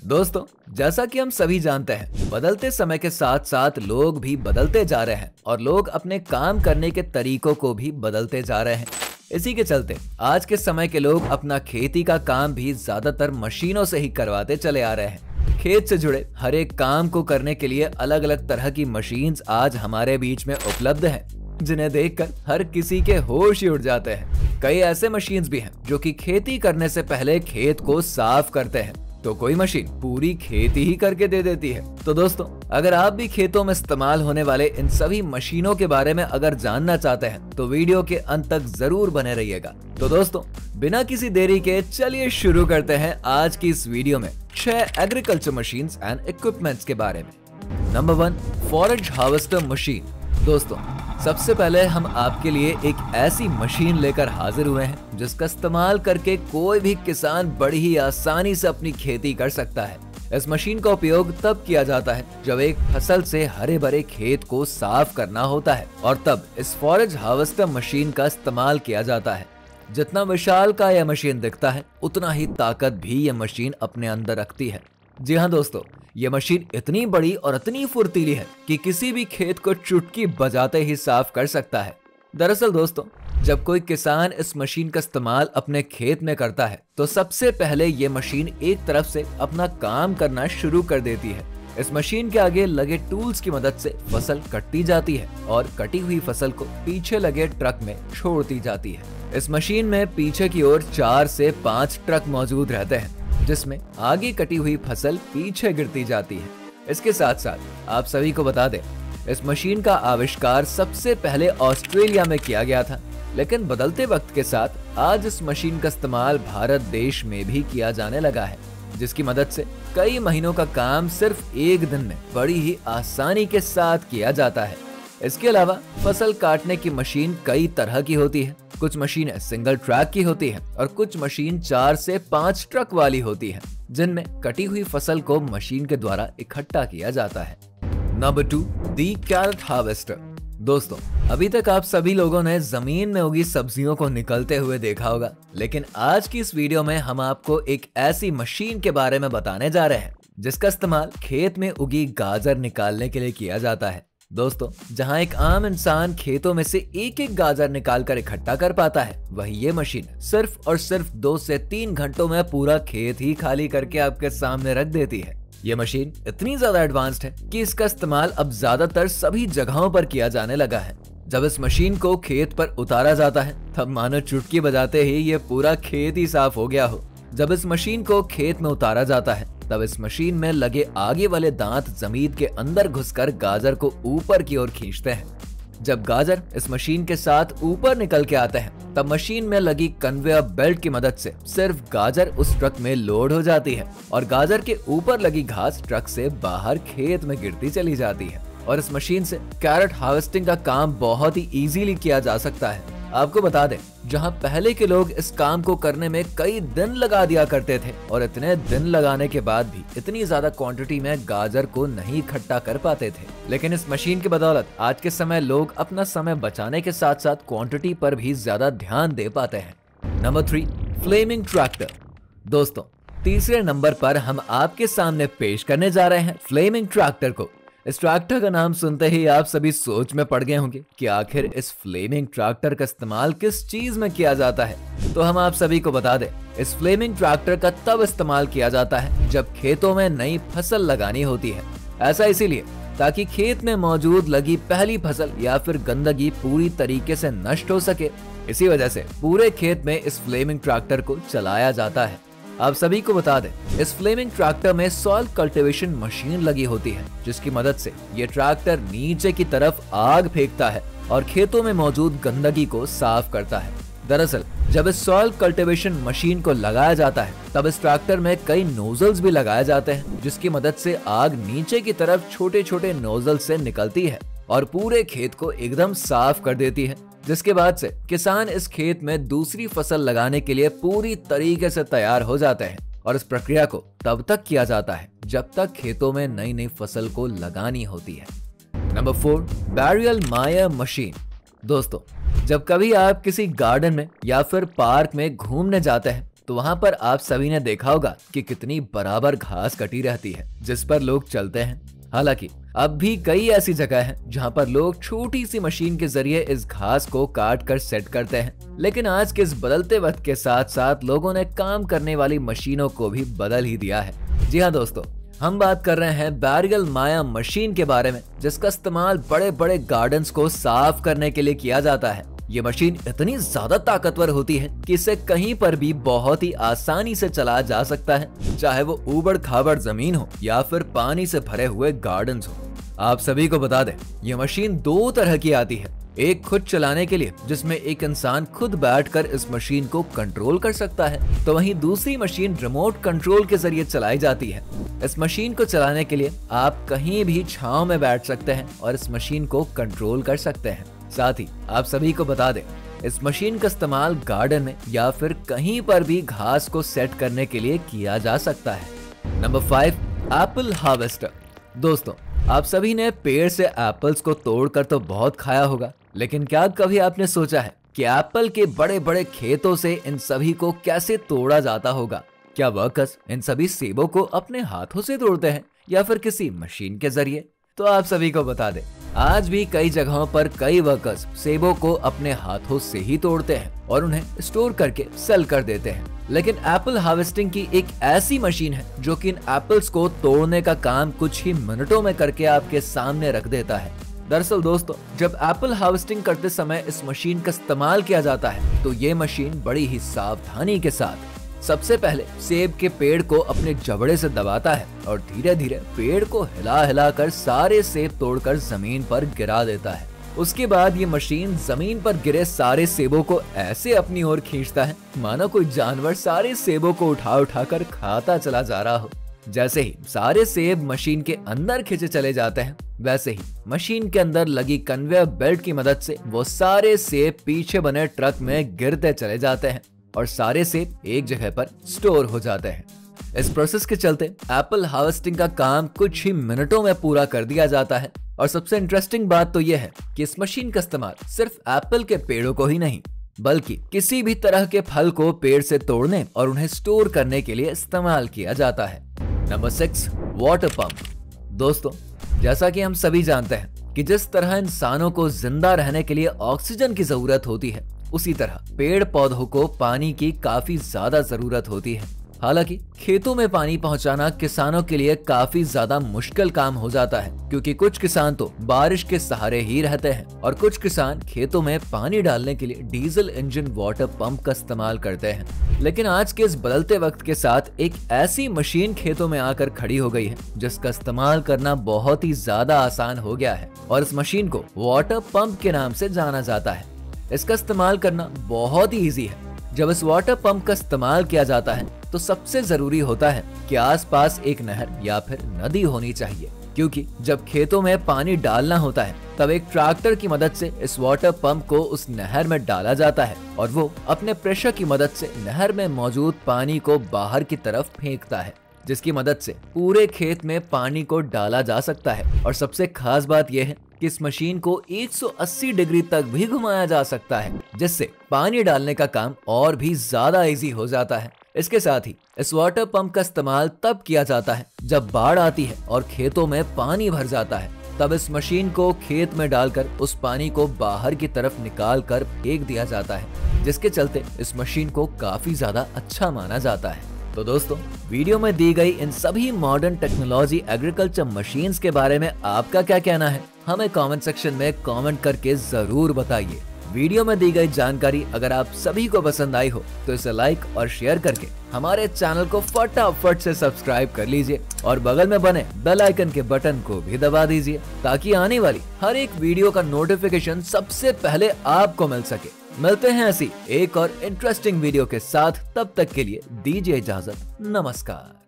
दोस्तों, जैसा कि हम सभी जानते हैं, बदलते समय के साथ साथ लोग भी बदलते जा रहे हैं और लोग अपने काम करने के तरीकों को भी बदलते जा रहे हैं। इसी के चलते आज के समय के लोग अपना खेती का काम भी ज्यादातर मशीनों से ही करवाते चले आ रहे हैं। खेत से जुड़े हर एक काम को करने के लिए अलग अलग तरह की मशीन्स आज हमारे बीच में उपलब्ध हैं, जिन्हें देखकर हर किसी के होश ही उड़ जाते हैं। कई ऐसे मशीन्स भी हैं जो कि खेती करने से पहले खेत को साफ करते हैं, तो कोई मशीन पूरी खेती ही करके दे देती है। तो दोस्तों, अगर आप भी खेतों में इस्तेमाल होने वाले इन सभी मशीनों के बारे में अगर जानना चाहते हैं तो वीडियो के अंत तक जरूर बने रहिएगा। तो दोस्तों, बिना किसी देरी के चलिए शुरू करते हैं आज की इस वीडियो में 6 एग्रीकल्चर मशीन्स एंड इक्विपमेंट्स के बारे में। Number 1, forage harvester machine. दोस्तों, सबसे पहले हम आपके लिए एक ऐसी मशीन लेकर हाजिर हुए हैं जिसका इस्तेमाल करके कोई भी किसान बड़ी ही आसानी से अपनी खेती कर सकता है। इस मशीन का उपयोग तब किया जाता है जब एक फसल से हरे भरे खेत को साफ करना होता है, और तब इस फॉरेज हार्वेस्टर मशीन का इस्तेमाल किया जाता है। जितना विशाल का यह मशीन दिखता है, उतना ही ताकत भी यह मशीन अपने अंदर रखती है। जी हाँ दोस्तों, ये मशीन इतनी बड़ी और इतनी फुर्तीली है कि किसी भी खेत को चुटकी बजाते ही साफ कर सकता है। दरअसल दोस्तों, जब कोई किसान इस मशीन का इस्तेमाल अपने खेत में करता है तो सबसे पहले ये मशीन एक तरफ से अपना काम करना शुरू कर देती है। इस मशीन के आगे लगे टूल्स की मदद से फसल कटती जाती है और कटी हुई फसल को पीछे लगे ट्रक में छोड़ दी जाती है। इस मशीन में पीछे की ओर 4 से 5 ट्रक मौजूद रहते हैं, जिसमें आगे कटी हुई फसल पीछे गिरती जाती है। इसके साथ साथ आप सभी को बता दें, इस मशीन का आविष्कार सबसे पहले ऑस्ट्रेलिया में किया गया था, लेकिन बदलते वक्त के साथ आज इस मशीन का इस्तेमाल भारत देश में भी किया जाने लगा है, जिसकी मदद से कई महीनों का काम सिर्फ एक दिन में बड़ी ही आसानी के साथ किया जाता है। इसके अलावा फसल काटने की मशीन कई तरह की होती है। कुछ मशीनें सिंगल ट्रैक की होती हैं और कुछ मशीन 4 से 5 ट्रक वाली होती हैं, जिनमें कटी हुई फसल को मशीन के द्वारा इकट्ठा किया जाता है। Number 2, the carrot harvester. दोस्तों, अभी तक आप सभी लोगों ने जमीन में उगी सब्जियों को निकलते हुए देखा होगा, लेकिन आज की इस वीडियो में हम आपको एक ऐसी मशीन के बारे में बताने जा रहे हैं जिसका इस्तेमाल खेत में उगी गाजर निकालने के लिए किया जाता है। दोस्तों, जहां एक आम इंसान खेतों में से एक एक गाजर निकालकर इकट्ठा कर पाता है, वही ये मशीन सिर्फ और सिर्फ 2 से 3 घंटों में पूरा खेत ही खाली करके आपके सामने रख देती है। ये मशीन इतनी ज्यादा एडवांस्ड है कि इसका इस्तेमाल अब ज्यादातर सभी जगहों पर किया जाने लगा है। जब इस मशीन को खेत पर उतारा जाता है, तब मानो चुटकी बजाते ही ये पूरा खेत ही साफ हो गया हो। जब इस मशीन को खेत में उतारा जाता है, तब इस मशीन में लगे आगे वाले दांत जमीन के अंदर घुसकर गाजर को ऊपर की ओर खींचते हैं। जब गाजर इस मशीन के साथ ऊपर निकल के आते हैं, तब मशीन में लगी कन्वेयर बेल्ट की मदद से सिर्फ गाजर उस ट्रक में लोड हो जाती है और गाजर के ऊपर लगी घास ट्रक से बाहर खेत में गिरती चली जाती है। और इस मशीन से कैरेट हार्वेस्टिंग का काम बहुत ही इजीली किया जा सकता है। आपको बता दें, जहां पहले के लोग इस काम को करने में कई दिन लगा दिया करते थे और इतने दिन लगाने के बाद भी इतनी ज्यादा क्वांटिटी में गाजर को नहीं इकट्ठा कर पाते थे, लेकिन इस मशीन की बदौलत आज के समय लोग अपना समय बचाने के साथ साथ क्वांटिटी पर भी ज्यादा ध्यान दे पाते हैं। Number 3, flaming tractor. दोस्तों, तीसरे नंबर पर हम आपके सामने पेश करने जा रहे हैं फ्लेमिंग ट्रैक्टर को। इस ट्रैक्टर का नाम सुनते ही आप सभी सोच में पड़ गए होंगे कि आखिर इस फ्लेमिंग ट्रैक्टर का इस्तेमाल किस चीज में किया जाता है। तो हम आप सभी को बता दें, इस फ्लेमिंग ट्रैक्टर का तब इस्तेमाल किया जाता है जब खेतों में नई फसल लगानी होती है। ऐसा इसीलिए ताकि खेत में मौजूद लगी पहली फसल या फिर गंदगी पूरी तरीके से नष्ट हो सके। इसी वजह से पूरे खेत में इस फ्लेमिंग ट्रैक्टर को चलाया जाता है। आप सभी को बता दें, इस फ्लेमिंग ट्रैक्टर में सॉइल कल्टीवेशन मशीन लगी होती है, जिसकी मदद से ये ट्रैक्टर नीचे की तरफ आग फेंकता है और खेतों में मौजूद गंदगी को साफ करता है। दरअसल जब इस सॉइल कल्टीवेशन मशीन को लगाया जाता है, तब इस ट्रैक्टर में कई नोजल्स भी लगाए जाते हैं, जिसकी मदद से आग नीचे की तरफ छोटे छोटे नोजल से निकलती है और पूरे खेत को एकदम साफ कर देती है, जिसके बाद से किसान इस खेत में दूसरी फसल लगाने के लिए पूरी तरीके से तैयार हो जाते हैं। और इस प्रक्रिया को तब तक किया जाता है जब तक खेतों में नई नई फसल को लगानी होती है। नंबर 4, बैरियल मायर मशीन। दोस्तों, जब कभी आप किसी गार्डन में या फिर पार्क में घूमने जाते हैं, तो वहाँ पर आप सभी ने देखा होगा कि कितनी बराबर घास कटी रहती है जिस पर लोग चलते हैं। हालांकि अब भी कई ऐसी जगह हैं जहां पर लोग छोटी सी मशीन के जरिए इस घास को काट कर सेट करते हैं। लेकिन आज के इस बदलते वक्त के साथ साथ लोगों ने काम करने वाली मशीनों को भी बदल ही दिया है। जी हाँ दोस्तों, हम बात कर रहे हैं बैरियल माया मशीन के बारे में, जिसका इस्तेमाल बड़े बड़े गार्डन्स को साफ करने के लिए किया जाता है। ये मशीन इतनी ज्यादा ताकतवर होती है कि इसे कहीं पर भी बहुत ही आसानी से चलाया जा सकता है, चाहे वो ऊबड़ खाबड़ जमीन हो या फिर पानी से भरे हुए गार्डन्स हो। आप सभी को बता दें, ये मशीन दो तरह की आती है। एक खुद चलाने के लिए, जिसमें एक इंसान खुद बैठकर इस मशीन को कंट्रोल कर सकता है, तो वहीं दूसरी मशीन रिमोट कंट्रोल के जरिए चलाई जाती है। इस मशीन को चलाने के लिए आप कहीं भी छांव में बैठ सकते हैं और इस मशीन को कंट्रोल कर सकते हैं। साथ ही आप सभी को बता दें, इस मशीन का इस्तेमाल गार्डन में या फिर कहीं पर भी घास को सेट करने के लिए किया जा सकता है। Number 5, apple harvester. दोस्तों, आप सभी ने पेड़ से एप्पल्स को तोड़कर तो बहुत खाया होगा, लेकिन क्या कभी आपने सोचा है कि एप्पल के बड़े बड़े खेतों से इन सभी को कैसे तोड़ा जाता होगा? क्या वर्कर्स इन सभी सेबों को अपने हाथों से तोड़ते हैं या फिर किसी मशीन के जरिए? तो आप सभी को बता दें, आज भी कई जगहों पर कई वर्कर्स सेबों को अपने हाथों से ही तोड़ते हैं और उन्हें स्टोर करके सेल कर देते हैं। लेकिन एप्पल हार्वेस्टिंग की एक ऐसी मशीन है जो कि इन एप्पल्स को तोड़ने का काम कुछ ही मिनटों में करके आपके सामने रख देता है। दरअसल दोस्तों, जब एप्पल हार्वेस्टिंग करते समय इस मशीन का इस्तेमाल किया जाता है तो ये मशीन बड़ी ही सावधानी के साथ सबसे पहले सेब के पेड़ को अपने जबड़े से दबाता है और धीरे धीरे पेड़ को हिला हिला कर सारे सेब तोड़कर जमीन पर गिरा देता है। उसके बाद ये मशीन जमीन पर गिरे सारे सेबों को ऐसे अपनी ओर खींचता है मानो कोई जानवर सारे सेबों को उठा उठा कर खाता चला जा रहा हो। जैसे ही सारे सेब मशीन के अंदर खींचे चले जाते हैं, वैसे ही मशीन के अंदर लगी कन्वेयर बेल्ट की मदद से वो सारे सेब पीछे बने ट्रक में गिरते चले जाते हैं और सारे सेब एक जगह पर स्टोर हो जाते हैं। इस प्रोसेस के चलते एप्पल हार्वेस्टिंग का काम कुछ ही मिनटों में पूरा कर दिया जाता है। और सबसे इंटरेस्टिंग बात तो यह है कि इस मशीन का इस्तेमाल सिर्फ एप्पल के पेड़ों को ही नहीं, बल्कि किसी भी तरह के फल को पेड़ से तोड़ने और उन्हें स्टोर करने के लिए इस्तेमाल किया जाता है। Number 6, water pump. दोस्तों, जैसा कि हम सभी जानते हैं कि जिस तरह इंसानों को जिंदा रहने के लिए ऑक्सीजन की जरूरत होती है, उसी तरह पेड़ पौधों को पानी की काफी ज्यादा जरूरत होती है। हालांकि खेतों में पानी पहुंचाना किसानों के लिए काफी ज्यादा मुश्किल काम हो जाता है, क्योंकि कुछ किसान तो बारिश के सहारे ही रहते हैं और कुछ किसान खेतों में पानी डालने के लिए डीजल इंजन वाटर पंप का इस्तेमाल करते हैं। लेकिन आज के इस बदलते वक्त के साथ एक ऐसी मशीन खेतों में आकर खड़ी हो गई है जिसका इस्तेमाल करना बहुत ही ज्यादा आसान हो गया है और इस मशीन को वाटर पंप के नाम से जाना जाता है। इसका इस्तेमाल करना बहुत ही इजी है। जब इस वाटर पंप का इस्तेमाल किया जाता है तो सबसे जरूरी होता है कि आसपास एक नहर या फिर नदी होनी चाहिए, क्योंकि जब खेतों में पानी डालना होता है तब एक ट्रैक्टर की मदद से इस वाटर पंप को उस नहर में डाला जाता है और वो अपने प्रेशर की मदद से नहर में मौजूद पानी को बाहर की तरफ फेंकता है, जिसकी मदद से पूरे खेत में पानी को डाला जा सकता है। और सबसे खास बात यह है कि इस मशीन को 180 डिग्री तक भी घुमाया जा सकता है, जिससे पानी डालने का काम और भी ज्यादा इजी हो जाता है। इसके साथ ही इस वाटर पंप का इस्तेमाल तब किया जाता है जब बाढ़ आती है और खेतों में पानी भर जाता है। तब इस मशीन को खेत में डालकर उस पानी को बाहर की तरफ निकाल कर फेंक दिया जाता है, जिसके चलते इस मशीन को काफी ज्यादा अच्छा माना जाता है। तो दोस्तों, वीडियो में दी गई इन सभी मॉडर्न टेक्नोलॉजी एग्रीकल्चर मशीन्स के बारे में आपका क्या कहना है? हमें कमेंट सेक्शन में कमेंट करके जरूर बताइए। वीडियो में दी गई जानकारी अगर आप सभी को पसंद आई हो तो इसे लाइक और शेयर करके हमारे चैनल को फटाफट से सब्सक्राइब कर लीजिए और बगल में बने बेल आइकन के बटन को भी दबा दीजिए, ताकि आने वाली हर एक वीडियो का नोटिफिकेशन सबसे पहले आपको मिल सके। मिलते हैं ऐसी एक और इंटरेस्टिंग वीडियो के साथ, तब तक के लिए दीजिए इजाजत। नमस्कार।